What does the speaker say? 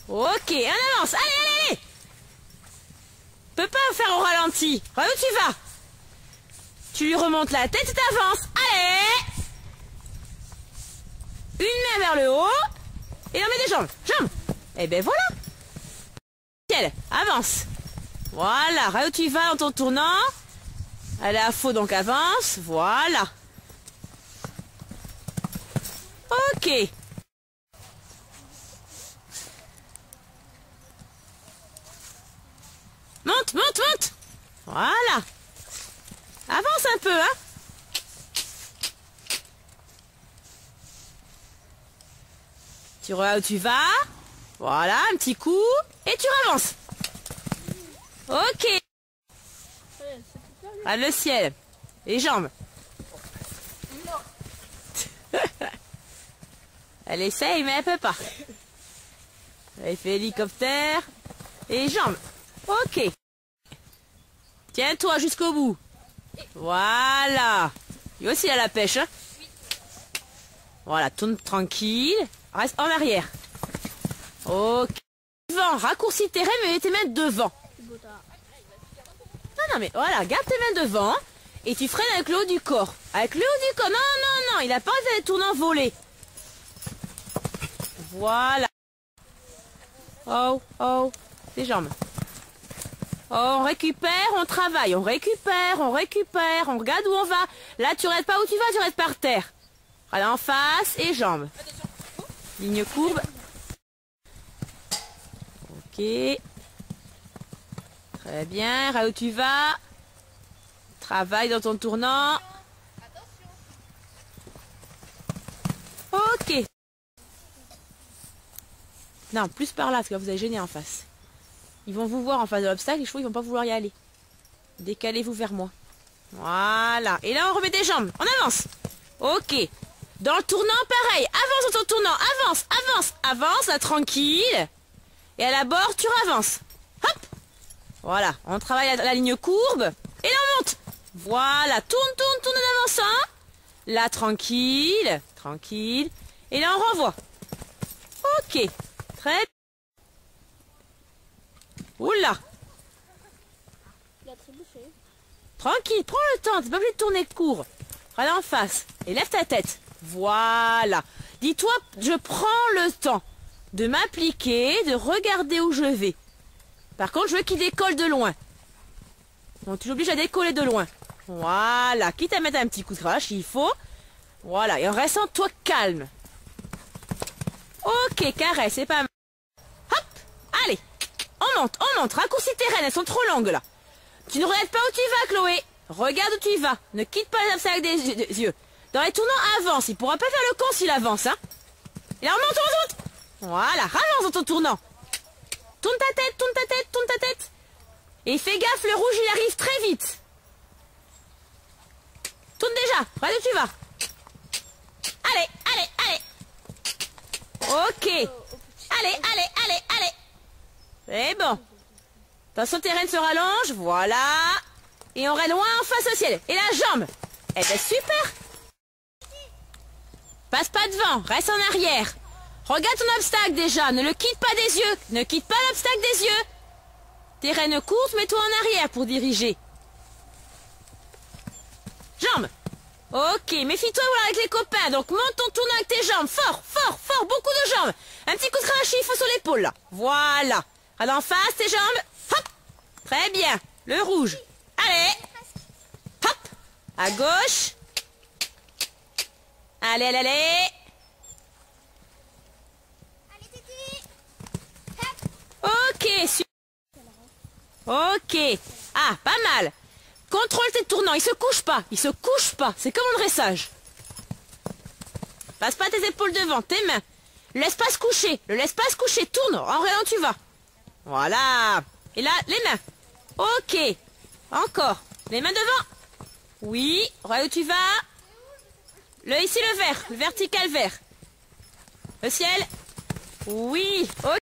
Ok, on avance. Allez, allez, allez. Peut pas faire au ralenti. Regarde où tu vas. Tu lui remontes la tête et t'avances. Allez. Une main vers le haut. Et on met des jambes. Jambes. Et ben voilà. Nickel. Avance. Voilà. Regarde où tu vas dans ton tournant. Elle est à faux, donc avance. Voilà. Ok. Monte, monte, monte. Voilà. Avance un peu, hein. Tu regardes où tu vas. Voilà, un petit coup. Et tu avances. Ok. Regarde le ciel. Les jambes. Elle essaye, mais elle peut pas. Elle fait hélicoptère. Et les jambes. Ok. Tiens-toi jusqu'au bout. Voilà. Lui aussi, il a la pêche. Hein. Voilà, tourne tranquille. Reste en arrière. Ok. Devant, raccourcis tes rênes, mais mets tes mains devant. Non, non, mais voilà, garde tes mains devant. Et tu freines avec le haut du corps. Avec le haut du corps. Non, non, non, il n'a pas envie d'aller tourner en volée. Voilà. Oh, oh, tes jambes. Oh, on récupère, on travaille, on récupère, on regarde où on va. Là, tu restes pas où tu vas, tu restes par terre. Regarde en face et jambes. Ligne courbe. Ok. Très bien, regarde où tu vas. Travaille dans ton tournant. Ok. Non, plus par là, parce que vous allez gêner en face. Ils vont vous voir en face de l'obstacle, et je trouve qu'ils vont pas vouloir y aller. Décalez-vous vers moi. Voilà. Et là, on remet des jambes. On avance. Ok. Dans le tournant, pareil. Avance dans ton tournant. Avance, avance, avance, là, tranquille. Et à la bord, tu avances. Hop. Voilà. On travaille la ligne courbe. Et là, on monte. Voilà. Tourne, tourne, tourne en avançant. Là, tranquille. Tranquille. Et là, on renvoie. Ok. Très bien. Oula. Tranquille, prends le temps, t'es pas obligé de tourner court. Regarde en face et lève ta tête. Voilà. Dis-toi, je prends le temps de m'appliquer, de regarder où je vais. Par contre, je veux qu'il décolle de loin. Donc tu l'obliges à décoller de loin. Voilà. Quitte à mettre un petit coup de crash, il faut. Voilà. Et en restant, toi, calme. Ok, carré, c'est pas mal. Hop. Allez. On monte, raccourcis tes rênes, elles sont trop longues là. Tu ne regardes pas où tu vas, Chloé. Regarde où tu vas. Ne quitte pas les obstacles des yeux. Dans les tournants, avance. Il pourra pas faire le con s'il avance, hein. Et là, on monte. Voilà, avance dans ton tournant. Tourne ta tête, tourne ta tête, tourne ta tête. Et fais gaffe, le rouge, il arrive très vite. Tourne déjà, regarde où tu vas. Allez, allez, allez. Ok. Allez. C'est bon. Attention, tes rênes se rallongent. Voilà. Et on va loin en face au ciel. Et la jambe. Eh ben super. Passe pas devant. Reste en arrière. Regarde ton obstacle déjà. Ne le quitte pas des yeux. Ne quitte pas l'obstacle des yeux. Tes rênes courtes, mets-toi en arrière pour diriger. Jambes. Ok, méfie-toi avec les copains. Donc monte ton tournant avec tes jambes. Fort. Beaucoup de jambes. Un petit coup de crash, il faut sur l'épaule là. Voilà. Regarde en face, tes jambes. Hop. Très bien. Le rouge. Allez. Hop. À gauche. Allez. Ok. Ok. Ah, pas mal. Contrôle tes tournants. Il se couche pas. C'est comme un dressage. Passe pas tes épaules devant. Tes mains. Le laisse pas se coucher. Tourne. En regardant où tu vas. Voilà. Et là, les mains. Ok. Encore. Les mains devant. Oui. Regarde où tu vas. Ici, le vert. Le vertical vert. Le ciel. Oui. Ok.